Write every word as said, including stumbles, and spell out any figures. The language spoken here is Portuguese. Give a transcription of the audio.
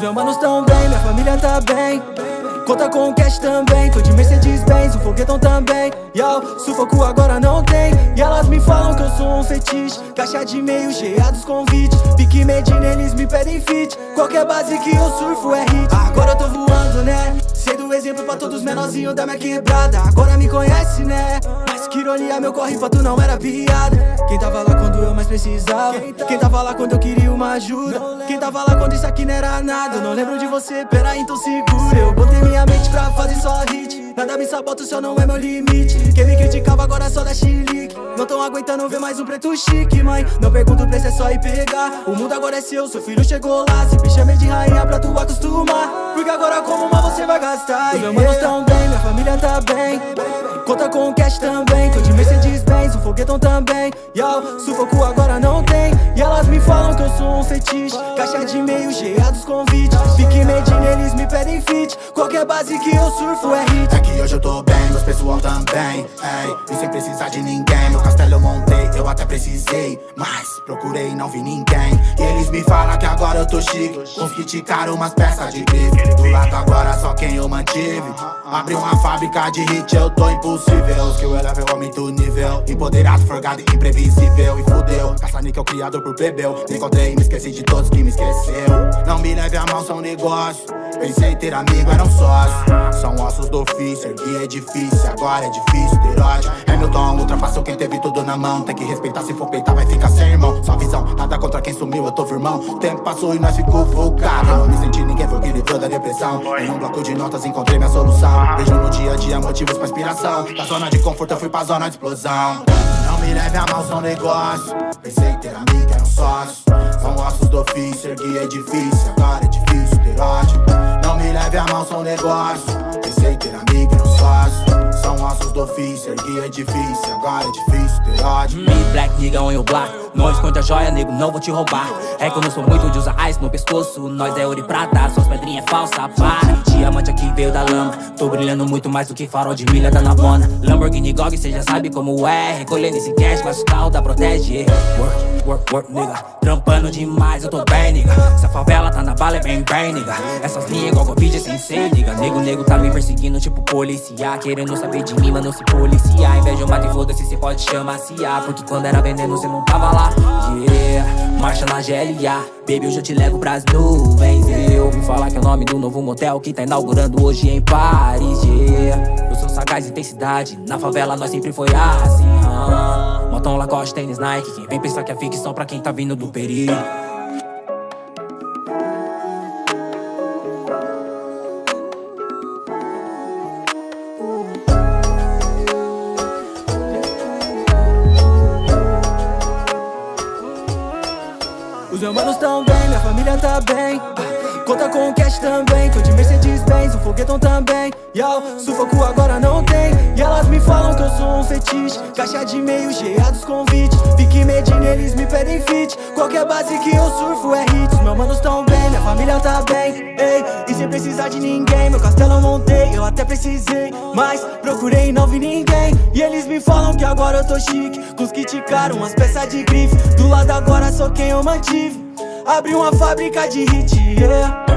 Os meus manos tão bem, minha família tá bem. Conta com o cash também, tô de Mercedes-Benz, o foguetão também. Yo, sufoco agora não tem. E elas me falam que eu sou um fetiche. Caixa de e-mail cheia dos convites. Pique Medina, eles me pedem fit. Qualquer base que eu surfo é hit. Agora eu tô voando, né? Sei do exemplo pra todos os menorzinhos da minha quebrada. Agora me conhece, né? Mas que ironia, meu corre pra tu não era piada. Quem tava lá quando eu mais precisava? Quem tava lá quando eu queria uma ajuda? Quem tava lá quando isso aqui não era nada? Eu não lembro de você, peraí, então segura. Eu botei minha mente pra fazer só hit. Nada me sabota, o céu não é meu limite. Quem me criticava agora só dá chilique. Não tão aguentando ver mais um preto chique, mãe. Não pergunto o preço, é só ir pegar. O mundo agora é seu, seu filho chegou lá. Se me chamei de rainha pra tu acostumar. Porque agora como uma você vai gastar. Os meus manos tão bem, minha família tá bem. Conta com o cash também, tô de Mercedes-Benz, o foguetão também. Yo, sufoco agora não tem. E elas me falam que eu sou um fetiche. Caixa de e-mail cheia dos convites. Pique Medina, eles me pedem fit. Qualquer base que eu surfo é hit. É que hoje eu tô bem, meus pessoal também, ei, e sem precisar de ninguém. Meu castelo eu montei, eu até precisei, mas procurei e não vi ninguém. E eles me falam que agora eu tô chique. Consegui ticar umas peças de grife. Do lado agora só quem eu mantive. Abri uma fábrica de hit, eu tô impossível. Os que eu elevei aumento o nível. Empoderado, forgado, imprevisível. E fudeu, caça-níquel criado por plebeu. Me encontrei e me esqueci de todos que me esqueceu. Não me leve a mal, são negócio. Pensei ter amigo, era um sócio. São ossos do ofício, ergui edifício. Agora é difícil ter ódio. Hamilton ultrapassou quem teve tudo na mão. Tem que respeitar, se for peitar vai ficar sem irmão. Só visão, nada contra quem sumiu, eu tô firmão. O tempo passou e nós ficou focado. Eu não me senti ninguém, foi o que livrou da depressão. Em um bloco de notas encontrei minha solução. Vejo no dia a dia motivos pra inspiração. Da zona de conforto eu fui pra zona de explosão. Não me leve a mal, são negócio. Pensei ter amigo, era um sócio. São ossos do ofício, ergui edifício. Agora é difícil ter ódio. Não me leve a mal, são negócio. Pensei ter amigo, era um sócio. São ossos do ofício, ergui edifício. Agora é difícil ter ódio. Me black nigga on your block. Não esconde a joia, nego, não vou te roubar. É que eu não sou muito de usar ice no pescoço. Nós é ouro e prata, suas pedrinhas é falsa, para. Diamante aqui veio da lama. Tô brilhando muito mais do que farol de milha da Navona. Lamborghini Gog, cê já sabe como é. Recolhendo esse cash, mas o carro da protege. Work, work, work, nigga. Trampando demais, eu tô bem, nigga. Se a favela tá na bala, é bem, bem, nigga. Essas linhas igual Covid, sem ser, nigga. Nego, nego tá me perseguindo, tipo policiar. Querendo saber de mim, mas não se policiar. Inveja, mata e foda-se, cê pode chamar C A. Porque quando era veneno, cê não tava lá. Yeah, marcha na G L A. Baby, hoje eu te levo pras nuvens. Eu ouvi falar que é o nome do novo motel que tá inaugurando hoje em Paris. Yeah, eu sou sagaz, intensidade. Na favela nós sempre foi assim. uh. Motão, Lacoste, tênis, Nike. Quem vem pensar que é ficção pra quem tá vindo do perigo. Os meus manos tão bem, minha família tá bem. Conta com o cash também, tô de Mercedes-Benz, o foguetão também. Yo, sufoco agora não tem. E elas me falam que eu sou um fetiche. Caixa de e-mail cheia dos convites. Pique Medina, eles me pedem fit. Qualquer base que eu surfo é hit. Os meus manos tão bem, minha família tá bem. Ei, e sem precisar de ninguém. Meu castelo eu montei, eu até precisei. Mas procurei e não vi ninguém. E eles me falam que agora eu tô chique. Consegui caro, umas peças de grife. Do lado agora só quem eu mantive. Abri uma fábrica de hit, yeah.